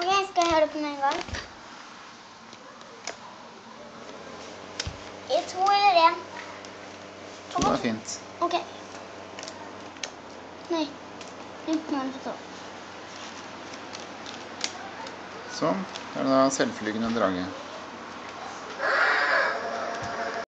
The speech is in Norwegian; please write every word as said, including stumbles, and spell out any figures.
Ok, skal jeg høre på med en gang? I to eller en? To er fint. Ok. Nei. Nå er det så. Sånn, det er da selvflygende drage.